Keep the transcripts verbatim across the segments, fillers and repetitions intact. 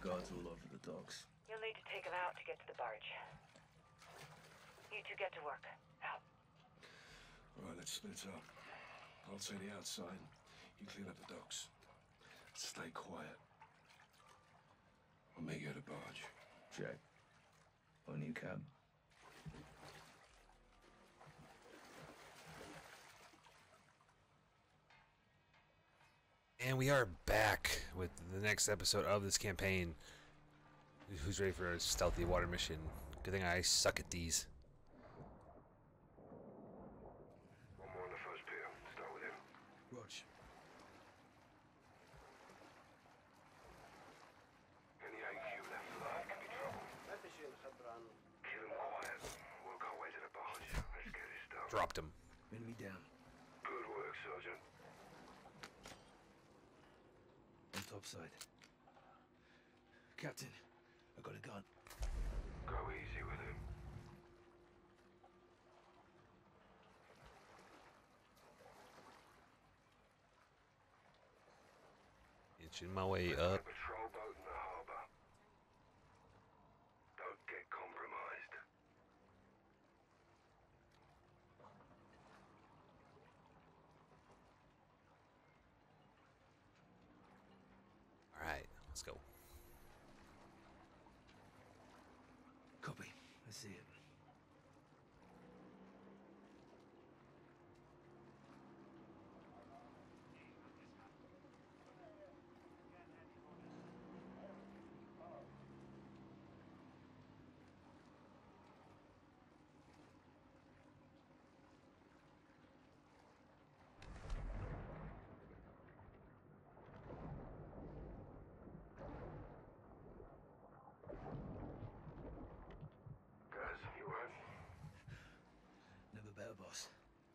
guards all over the docks. You'll need to take them out to get to the barge. You two get to work. Out. All right, let's split up. I'll take the outside. You clean up the docks. Stay quiet. I'll meet you at the barge. Check. On you, Cab. And we are back with the next episode of this campaign. Who's ready for a stealthy water mission? Good thing I suck at these. One more on the first pier. Start with him. Rog. Any A Q left alive can be trouble. Kill him quiet. Work our way to the barge. Let's get this done. Dropped him. Enemy down. Good work, Sergeant. On top side. Captain, I got a gun. Go easy with him. Inching my way There's up. a patrol boat in the harbor. Don't get compromised. All right, let's go. Copy. I see it. Guys, you right? Never better, boss.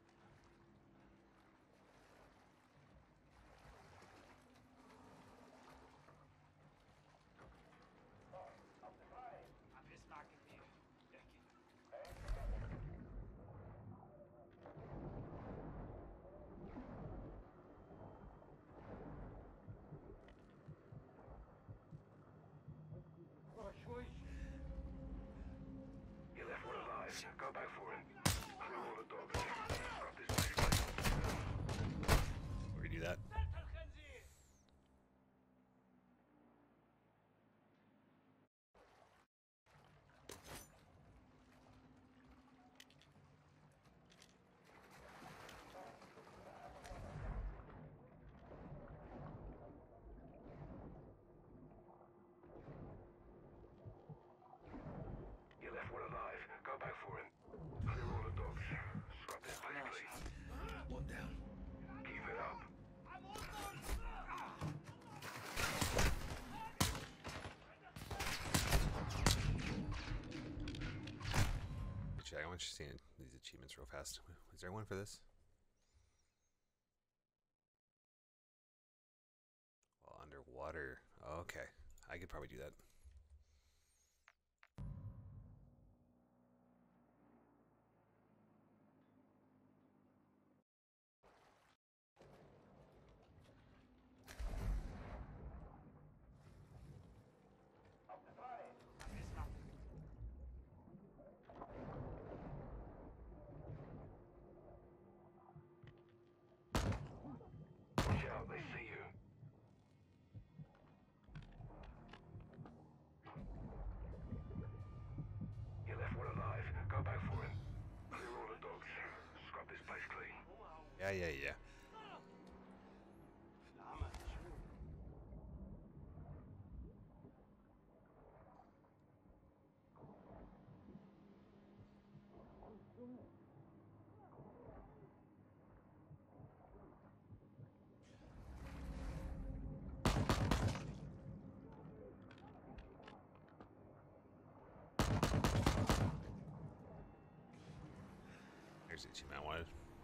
You left one alive. Go back for him. Clear all the dogs. Scrub this place. We're gonna do that. You left one alive. Go back for him. Clear all the dogs. Scrub this place clean. One down. Keep it up. Actually, I want you to see these achievements real fast. Is there one for this? Well, underwater. Okay, I could probably do that. Watch out, they see you. You left one alive. Go back for him. Clear all the dogs. Scrub this place clean. Yeah, yeah, yeah. Here's the achievement I wanted.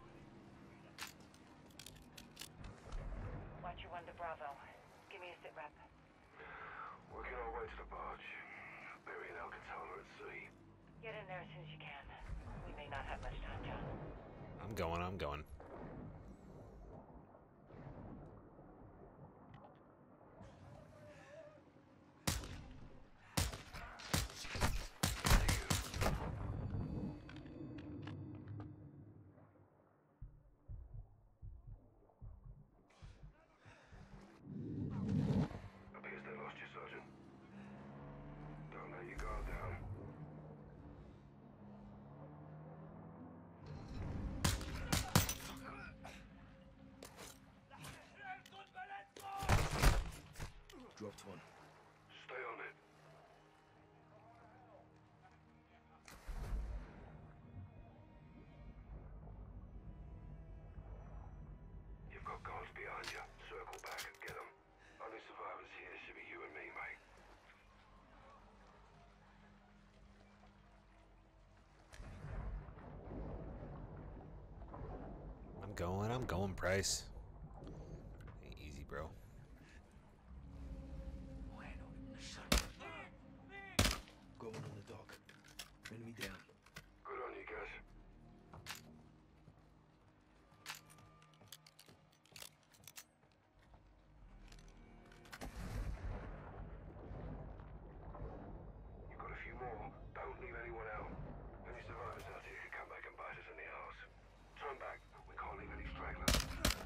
Watcher one to Bravo. Give me a sit rep. Working our way to the barge. Burying Alcatala at sea. Get in there as soon as you can. We may not have much time, John. I'm going, I'm going. Dropped one. Stay on it. You've got guards behind you. Circle back and get them. Only survivors here should be you and me, mate. I'm going, I'm going, Price. Easy, bro. Got one on the dock. Enemy down. Good on you, guys. You've got a few more. Don't leave anyone out. Any survivors out here could come back and bite us in the arse. Turn back. We can't leave any stragglers.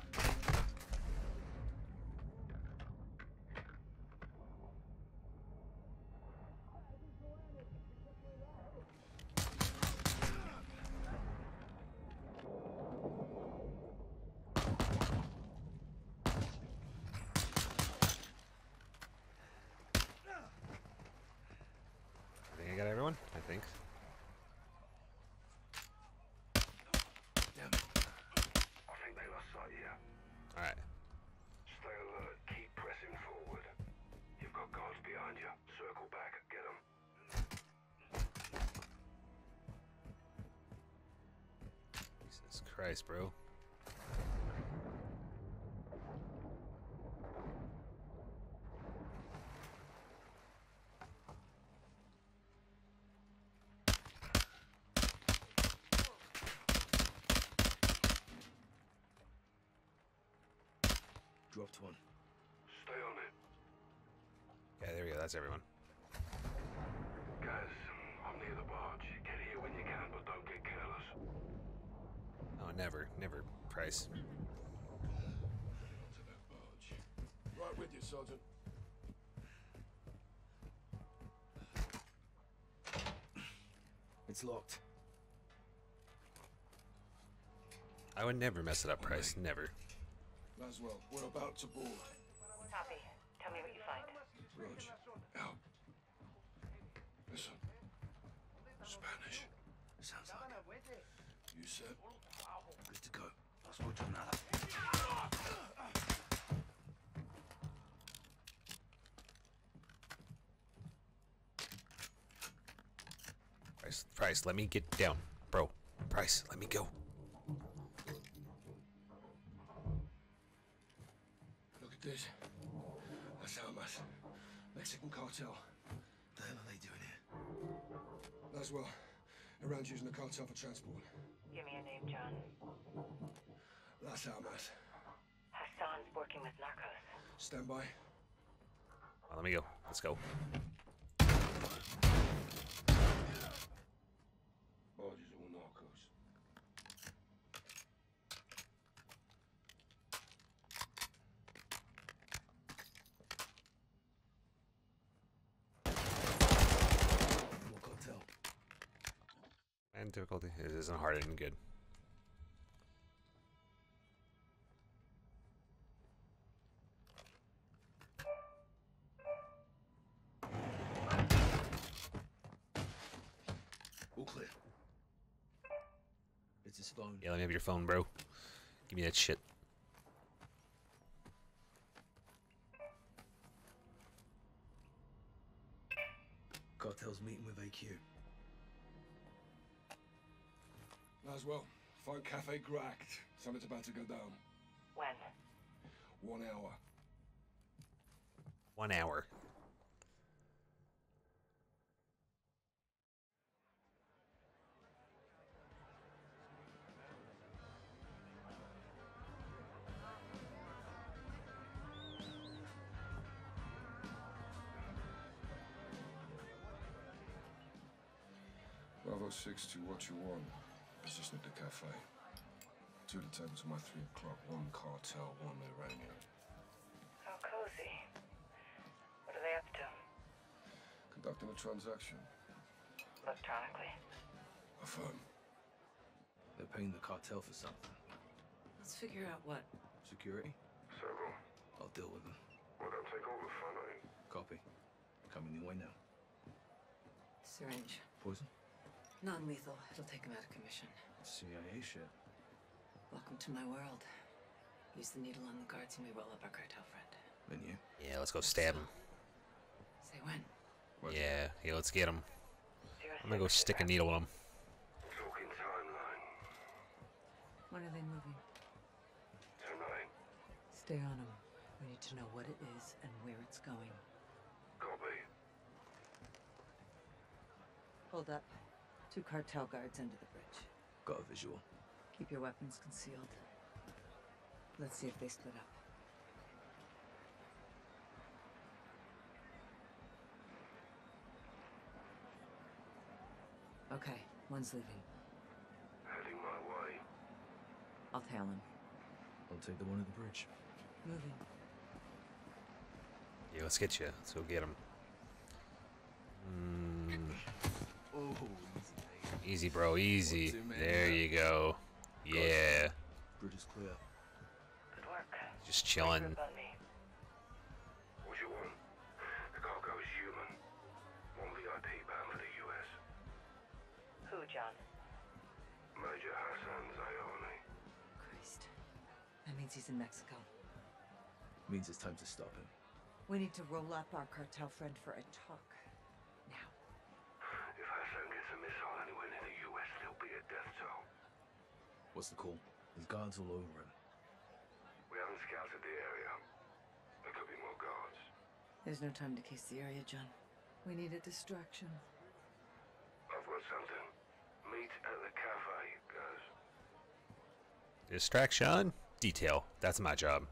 I think I got everyone. I think. Damn it. I think they lost sight of you. All right. Stay alert. Keep pressing forward. You've got guards behind you. Circle back. Get them. Jesus Christ, bro. Dropped one. Stay on it. Yeah, there we go. That's everyone. Guys, I'm near the barge. Get here when you can, but don't get careless. Oh, never, never, Price. To that barge. Right with you, Sergeant. It's locked. I would never mess it up, Price. Never. Laswell, we're about to board. Copy. Tell me what you find. Rog, out. Listen. Spanish. Sounds like it. You said? Good to go. Let's watch another. Price, Price, let me get down, bro. Price, let me go. Look at this. That's Almas. Mexican cartel. The hell are they doing here? Laswell, around using the cartel for transport. Give me a name, John. Las Almas. Hassan's working with narcos. Stand by. Oh, let me go. Let's go. Barges all narcos. What cartel? And difficulty. It isn't hard and good. All clear. It's his phone. Yeah, let me have your phone, bro. Give me that shit. Cartel's meeting with A Q. Laswell, find Cafe Gracht. Something's about to go down. When? One hour. One hour. Bravo six to what you want. Position at the cafe. Two to tables my three o'clock. One cartel, one Iranian. How cozy. What are they up to? Conducting a transaction. Electronically. Affirm. They're paying the cartel for something. Let's figure out what. Security? Several. I'll deal with them. Well, Well, don't take all the fun, eh? Copy. Coming your way now. Syringe. Poison? Non-lethal. It'll take him out of commission. C I A shit. Welcome to my world. Use the needle on the guards and we roll up our cartel friend. Then you? Yeah, let's go stab him. Say when? What? Yeah, yeah, let's get him. Zero I'm gonna go six. stick a needle in him. Talking timeline. When are they moving? Tonight. Stay on them. We need to know what it is and where it's going. Copy. Hold up. Two cartel guards under the bridge. Got a visual. Keep your weapons concealed. Let's see if they split up. Okay, one's leaving. Heading my way. I'll tail him. I'll take the one at the bridge. Moving. Yeah, let's get you. Let's go get him. Mm, Oh, easy, mate. easy, bro. Easy. One, two, man. There you go. Yeah. Bridge is clear. Good work. Just chilling. Regroup on me. What you want? The cargo is human. One V I P bound for the U S. Who, John? Major Hassan Zyani. Christ. That means he's in Mexico. Means it's time to stop him. We need to roll up our cartel friend for a talk. Now. If Hassan gets a missile anywhere near the U S, there'll be a death toll. What's the call? There's guards all over him. We haven't scouted the area. There could be more guards. There's no time to case the area, John. We need a distraction. I've got something. Meet at the cafe, guys. Distraction. Detail. That's my job.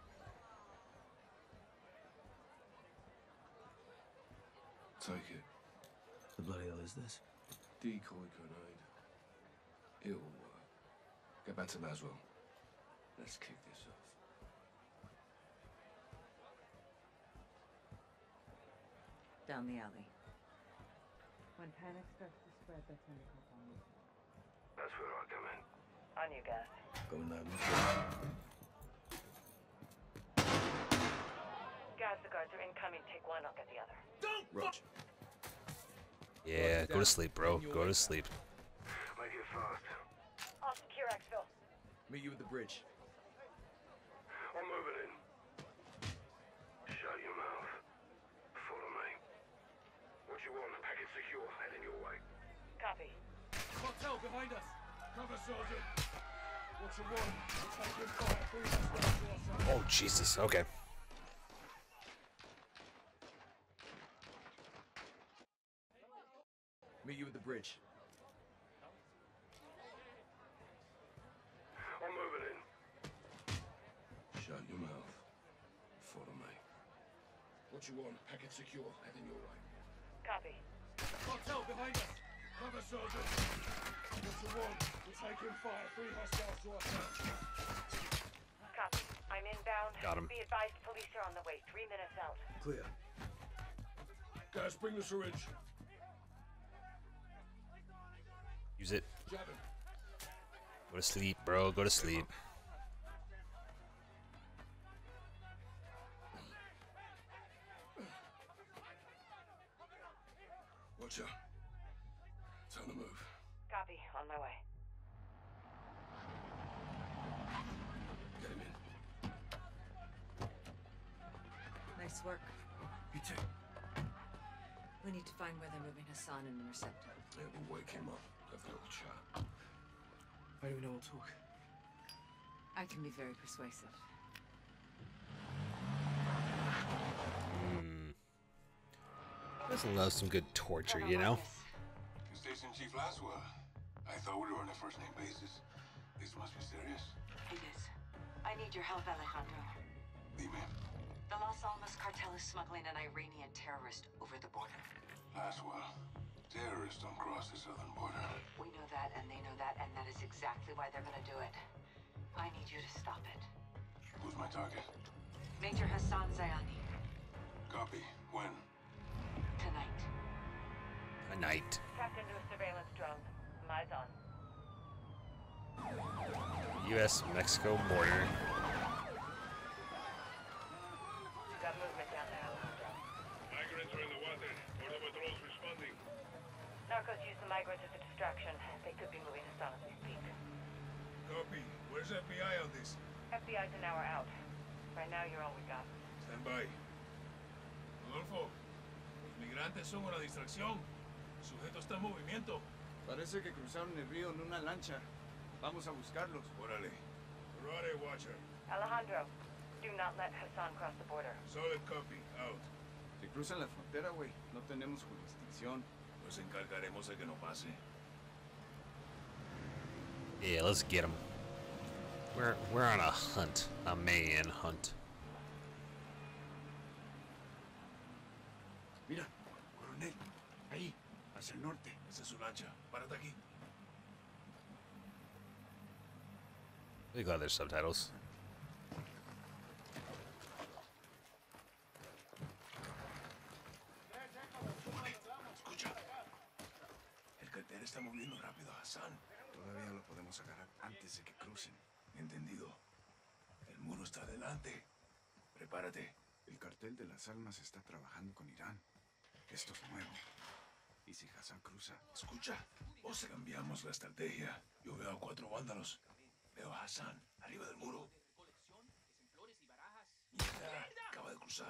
Take it. The bloody hell is this? Decoy grenade. It'll work. Get back to Laswell. Let's kick this off. Down the alley. When panic starts to spread, that's when they call on me. That's where I come in. On you, guys. Going loud. Guys, the guards are incoming. Take one, I'll get the other. Roger. Yeah, go to sleep, bro. Go to sleep. Make it fast. I'll secure exfil. Meet you at the bridge. I'm moving in. Shut your mouth. Follow me. What you want? Package secure. Heading your way. Copy. Cartel behind us! Cover, Sergeant! What you want? We're taking fire. Bring us back to ourselves. Oh, Jesus. Okay. Meet you at the bridge. I'm moving in. Shut your mouth. Follow me. What you want? Package secure. Heading your way. Copy. Cartel behind us! Cover, Sergeant! What you want? We're taking fire. Three hostiles to ourselves. Copy. I'm inbound. Got him. Be advised, police are on the way. Three minutes out. Clear. Guys, bring the syringe. Use it. Jab him. Go to sleep, bro. Go to sleep. Watch out. Time to move. Copy. On my way. Get him in. Nice work. You too. We need to find where they're moving Hassan and intercept him. Yeah, we'll wake him up. Have a little chat. How do we know we'll talk? I can be very persuasive. Hmm. Doesn't love some good torture, you know? Station Chief Laswell. I thought we were on a first-name basis. This must be serious. It is. I need your help, Alejandro. Dime. The Los Alamos cartel is smuggling an Iranian terrorist over the border. Laswell. Terrorists don't cross the southern border. We know that, and they know that, and that is exactly why they're gonna do it. I need you to stop it. Who's my target? Major Hassan Zyani. Copy. When? Tonight. A night. Tapped into a surveillance drone. Eyes on. U S Mexico border. got movement down there, Alejandro. Migrants are in the water. Border patrol's responding. Narcos use the migrants as a distraction. They could be moving us on as we speak. Copy. Where's F B I on this? F B I's an hour out. Right now, you're all we got. Stand by. Rodolfo, los migrantes son una distracción. El sujeto está en movimiento. Parece que cruzaron el río en una lancha. Vamos a buscarlos. Órale. Rodeo Watcher. Alejandro, do not let Hassan cross the border. Solid copy. Out. Si cruzan la frontera, güey, no tenemos jurisdicción. Nos encargaremos de que no pase. Yeah, let's get him. We're we're on a hunt, a man hunt. Mira, coronel, ahí, hacia el norte. Esa es su lancha. Párate aquí. They got their subtitles. Escucha. El cartel está moviendo rápido a Hassan. Todavía lo podemos agarrar antes de que crucen. Entendido. El muro está adelante. Prepárate. El cartel de las almas está trabajando con Irán. Esto es nuevo. ¿Y si Hassan cruza? Escucha. O se cambiamos la estrategia. Yo veo a cuatro vándalos. Veo a Hassan arriba del muro. Mierda. Acaba de cruzar.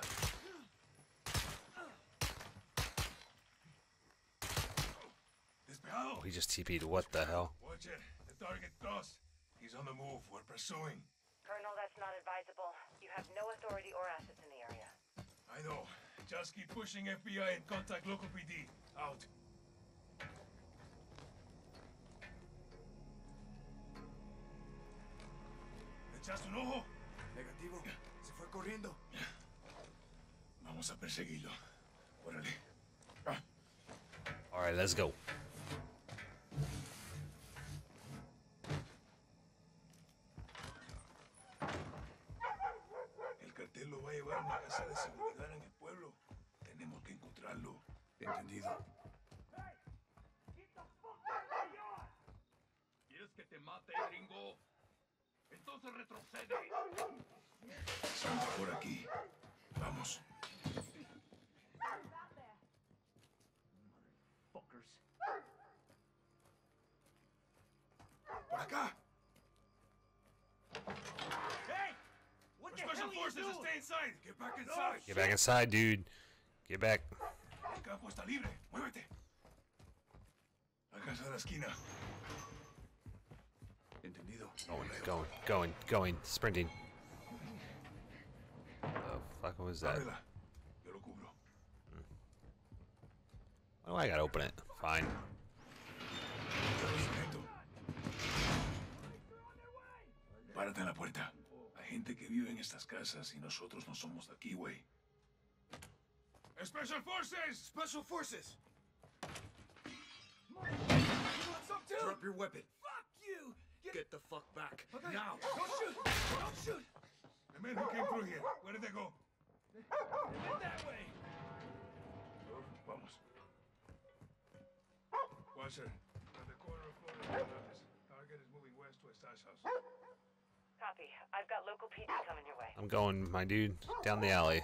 Despejado. Oh, he just T P'd. What the hell? Watch it. The target crossed. He's on the move. We're pursuing. Colonel, that's not advisable. You have no authority or assets in the area. I know. Just keep pushing F B I and contact local P D. Out. ¿Le echaste un ojo? Negativo. Se fue corriendo. Vamos a perseguirlo. Órale. All right, let's go. El cartel lo va a llevar a una casa de seguridad en el pueblo. Tenemos que encontrarlo. Entendido. ¿Quieres que te mate, gringo? Entonces retrocede. Salga por aquí. Vamos. Por acá. Hey! What the Special forces to stay inside. Get back inside. Get back inside, dude. Get back. El campo está libre. Muévete. La casa de la esquina. Entendido. Going, going, going, going, sprinting. The fuck was that? Ábrela. Yo lo cubro. Why do I gotta open it? Fine. Párate en la puerta. Hay gente que vive en estas casas y nosotros no somos de aquí, güey. Special Forces! Special Forces! Drop your weapon. Fuck you! Get the fuck back. Okay. Now. Don't shoot! Don't shoot! The men who came through here, where did they go? They went that way. Vamos. Watcher, at the corner of Florida, target is moving west to a stash house. Copy. I've got local P D coming your way. I'm going, my dude, down the alley.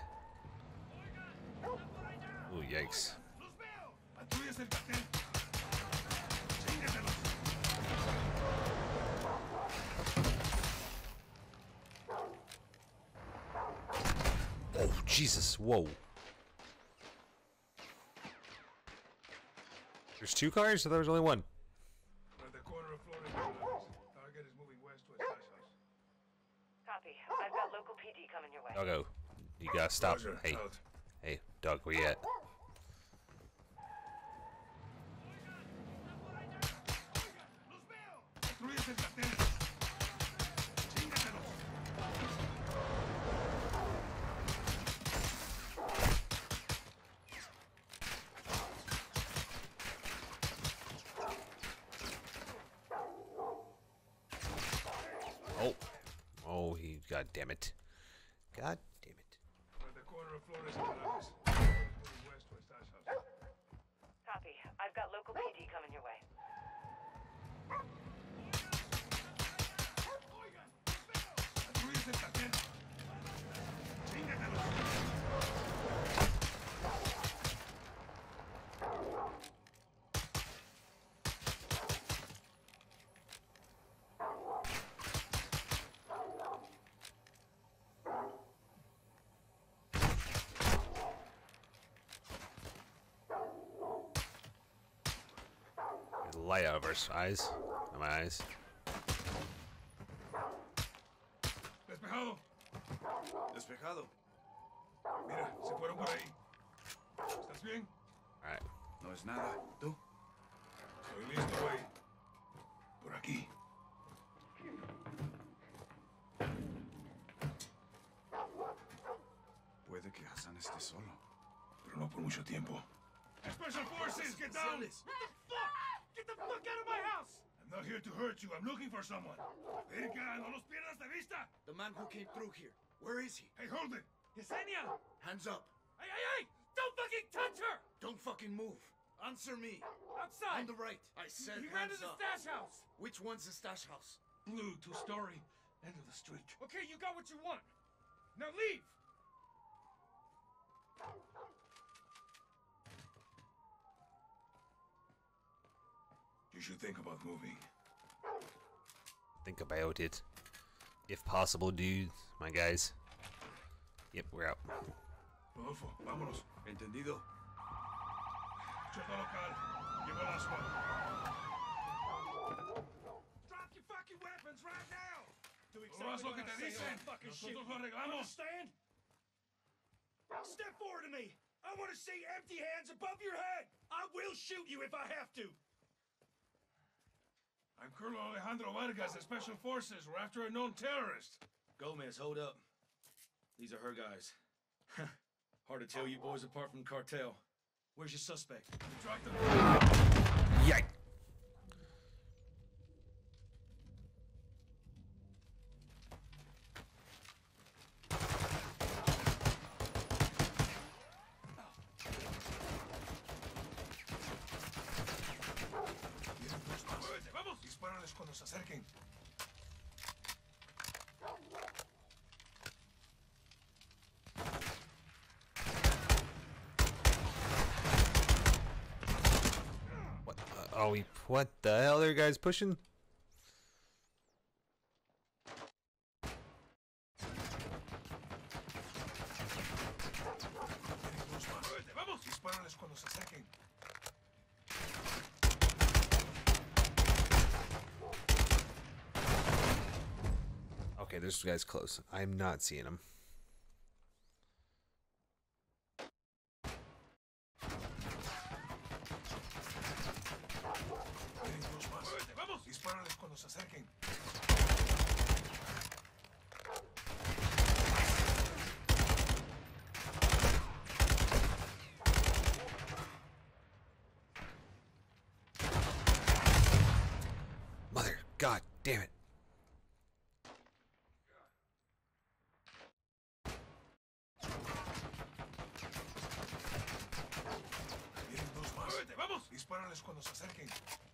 Ooh, yikes. Patrullas el cartel. Chíngatelo. Oh, Jesus, whoa. There's two cars, or there was only one? At the corner of Florida, target is moving west to a stash house. Copy. I've got local P D coming your way. Doggo, you gotta stop. Roger, Hey, out. hey, dog, where you at? Patrullas el cartel. Chíngatelo. Oh, oh, he, god damn it. God damn it. At the corner of Flores and Morales. Moving west to a stash house. Copy. I've got local P D coming your way. Patrullas el cartel. Chíngatelo. light out of our eyes. Of my eyes. Despejado. Despejado. Mira, se fueron por ahí. ¿Estás bien? Alright. No es nada. ¿Tú? Estoy listo, güey. Por aquí. Puede que Hassan esté solo. Pero no por mucho tiempo. Special Forces, get down! What the fuck? Get the fuck out of my house! I'm not here to hurt you. I'm looking for someone. Verga, no los pierdas de vista! The man who came through here. Where is he? Hey, hold it! Yesenia! Hands up. Hey, hey, hey! Don't fucking touch her! Don't fucking move. Answer me. Outside! On the right. I said He ran to hands the up. stash house! Which one's the stash house? Blue, two-story, end of the street. Okay, you got what you want. Now leave! You should think about moving. Think about it. If possible, dude. My guys. Yep, we're out. Rodolfo, vámonos. ¿Entendido? Chefa local. Llegó el asma. Drop your fucking weapons right now! Do exactly lo que te dicen. Nosotros lo arreglamos. Understand? Step forward to me. I want to see empty hands above your head. I will shoot you if I have to. I'm Colonel Alejandro Vargas of Special Forces. We're after a known terrorist. Gomez, hold up. These are her guys. Hard to tell you boys apart from cartel. Where's your suspect? We tracked them. Yike! Muévete, vamos. Dispárales cuando se acerquen. What? Uh, are we? What the hell are you guys pushing? Muévete, vamos. Dispárales cuando se acerquen. Okay, this guy's close. I'm not seeing him. Muévete, vamos. Dispárales cuando se acerquen. Mother, God damn it. Vienen dos más. Muévete, vamos. Dispárales cuando se acerquen.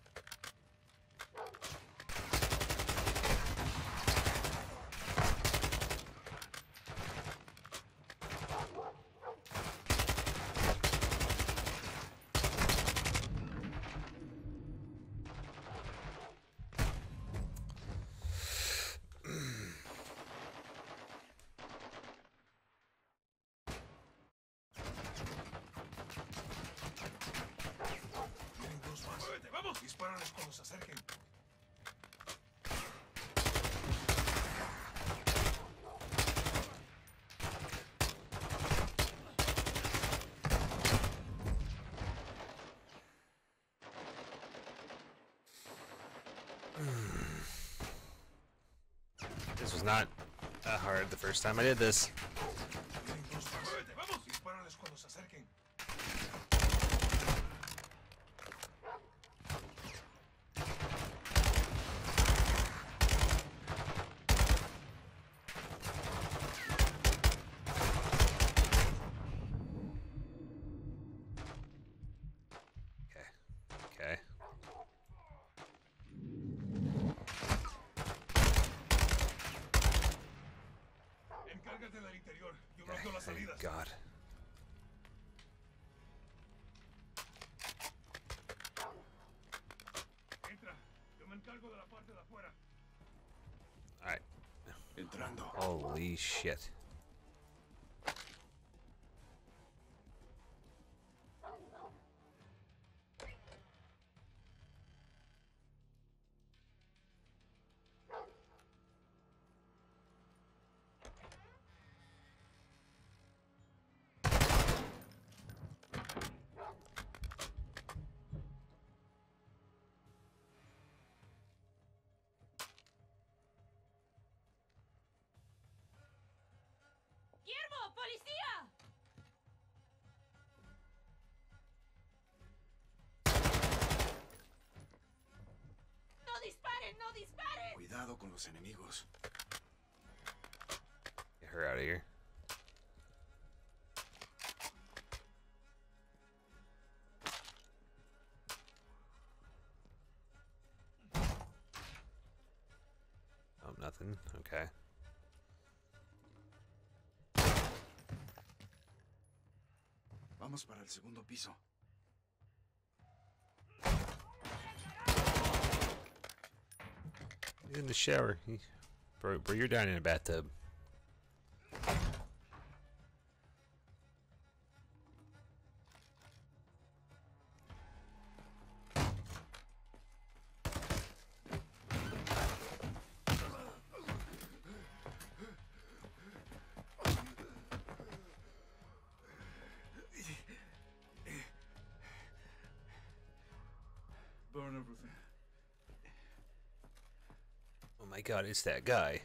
Vienen dos más. Muévete, vamos. Dispárales cuando se acerquen. This was not that hard the first time I did this. Vienen dos más. Muévete, vamos. Dispárales cuando se acerquen. Okay. Okay. Encárgate del interior. Yo Okay, bloqueo las thank salidas. God. Entra. Yo me encargo de la parte de afuera. Alright. Entrando. Holy shit. Guillermo, policía! ¡No disparen! ¡No disparen! Cuidado con los enemigos. Get her out of here. Oh, nothing. Okay. Vamos para el segundo piso. He's in the shower. He, bro, bro, you're down in a bathtub. Burn everything. Oh my god, it's that guy.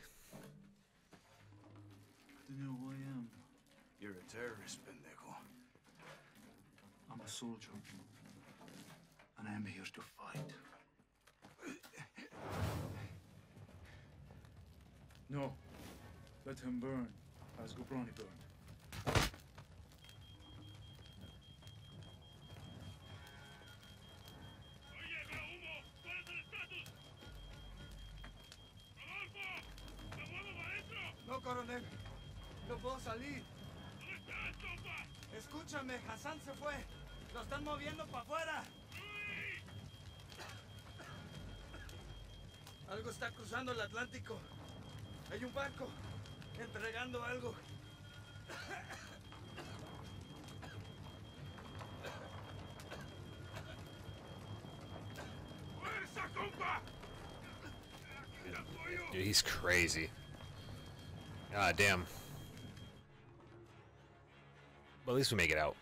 Do you know who I am? You're a terrorist, pendejo. I'm a soldier. And I am here to fight. No. Let him burn, as Gobrani burned. No, coronel. No puedo salir. Escúchame, Hassan se fue. Lo están moviendo para afuera. Algo está cruzando el Atlántico. Hay un barco entregando algo. Dude, he's crazy. God damn. But at least we make it out.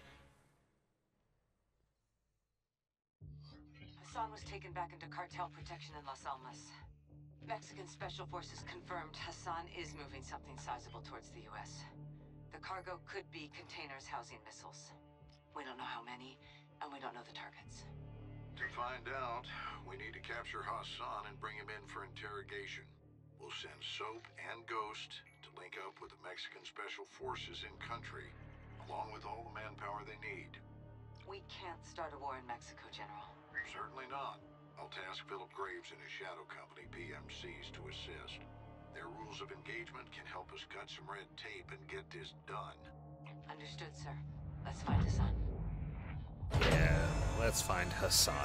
Hassan was taken back into cartel protection in Las Almas. Mexican Special Forces confirmed Hassan is moving something sizable towards the U S. The cargo could be containers housing missiles. We don't know how many, and we don't know the targets. To find out, we need to capture Hassan and bring him in for interrogation. We'll send Soap and Ghost to link up with the Mexican Special Forces in country, along with all the manpower they need. We can't start a war in Mexico, General. Certainly not. I'll task Philip Graves and his shadow company, P M Cs, to assist. Their rules of engagement can help us cut some red tape and get this done. Understood, sir. Let's find Hassan. Yeah, let's find Hassan.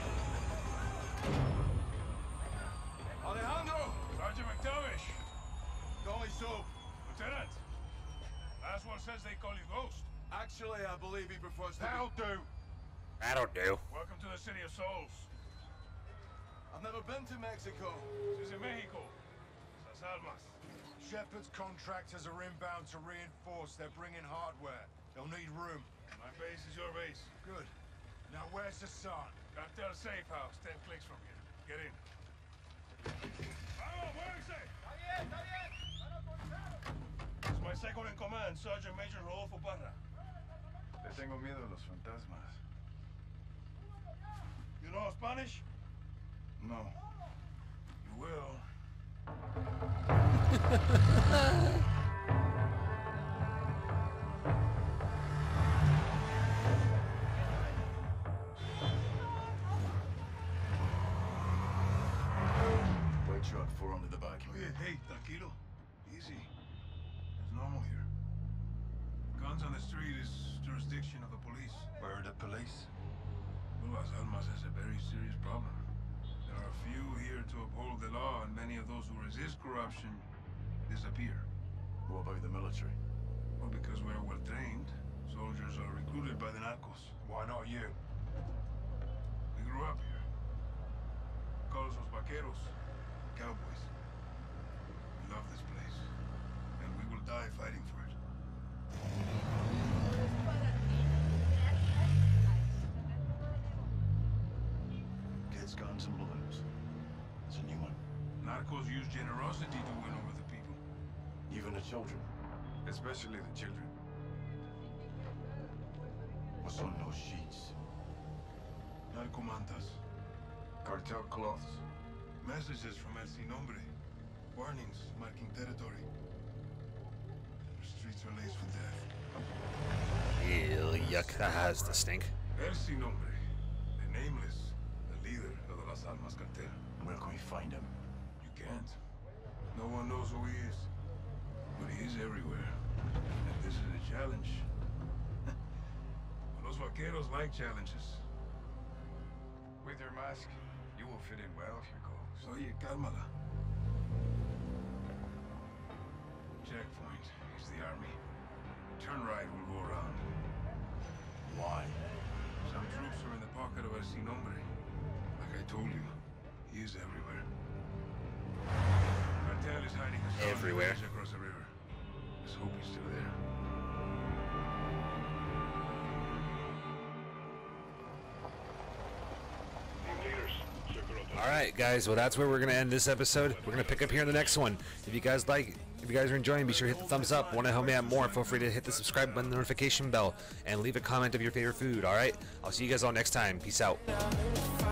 Alejandro! Sergeant McTavish! Call me Soap. Lieutenant! Last one says they call you Ghost. Actually, I believe he prefers to That'll do. That'll do. Welcome to the City of Souls. I've never been to Mexico. This is Mexico. Las Almas. Shepard's contractors are inbound to reinforce. They're bringing hardware. They'll need room. My base is your base. Good. Now where's the sun? Cartel safe house, ten clicks from here. Get in. Vamos, muévense! It's my second in command, Sergeant Major Rodolfo Parra. Le tengo miedo a los fantasmas. You know Spanish? No. You will. White truck, four under the back. Oh, yeah, hey, tranquilo. Easy. It's normal here. Guns on the street is jurisdiction of the police. Where are the police? Well, Las Almas has a very serious problem. There are few here to uphold the law, and many of those who resist corruption disappear. What about the military? Well, because we're well trained, soldiers are recruited by the narcos. Why not you? We grew up here. We call us los vaqueros, cowboys. We love this place, and we will die fighting for it. Kids, guns, and balloons. It's a new one. Narcos use generosity to win over the people. Even the children. The especially the children. What son los sheets? Narcomantas. Cartel cloths. Messages from El Sin Nombre. Warnings marking territory. The streets are laced with death. Ew, yuck, that has the stink. El Sin Nombre. The nameless. The leader of the Las Almas cartel. Where can we find him? You can't. No one knows who he is. But he is everywhere. And this is a challenge. Los vaqueros like challenges. With your mask, you will fit in well here, Gomes. Oye, cálmala. Checkpoint is the army. Turn right, we'll go around. Why? Some troops are in the pocket of El Sin Nombre. Like I told you, he is everywhere. Cartel is hiding a strong Everywhere. village across the river. Let's hope he's still there. Alright guys, well that's where we're going to end this episode. We're going to pick up here in the next one. If you guys like, if you guys are enjoying, be sure to hit the thumbs up. Want to help me out more, feel free to hit the subscribe button, the notification bell, and leave a comment of your favorite food, alright? I'll see you guys all next time. Peace out.